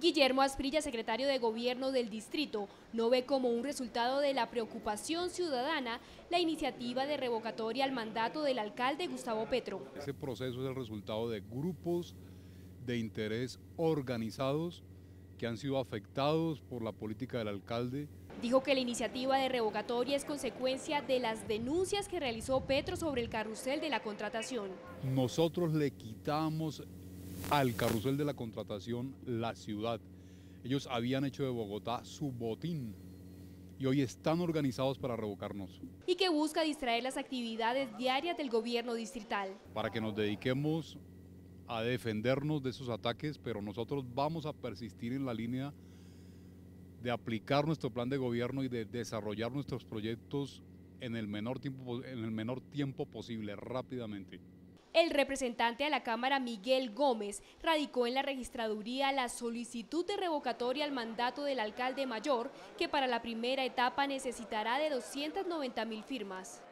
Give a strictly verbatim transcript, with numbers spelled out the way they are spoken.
Guillermo Asprilla, secretario de Gobierno del distrito, no ve como un resultado de la preocupación ciudadana la iniciativa de revocatoria al mandato del alcalde Gustavo Petro. Ese proceso es el resultado de grupos de interés organizados que han sido afectados por la política del alcalde. Dijo que la iniciativa de revocatoria es consecuencia de las denuncias que realizó Petro sobre el carrusel de la contratación. Nosotros le quitamos al carrusel de la contratación la ciudad. Ellos habían hecho de Bogotá su botín y hoy están organizados para revocarnos. Y que busca distraer las actividades diarias del gobierno distrital. Para que nos dediquemos a defendernos de esos ataques, pero nosotros vamos a persistir en la línea de aplicar nuestro plan de gobierno y de desarrollar nuestros proyectos en el menor tiempo, en el menor tiempo posible, rápidamente. El representante de la Cámara, Miguel Gómez, radicó en la registraduría la solicitud de revocatoria al mandato del alcalde mayor, que para la primera etapa necesitará de doscientas noventa mil firmas.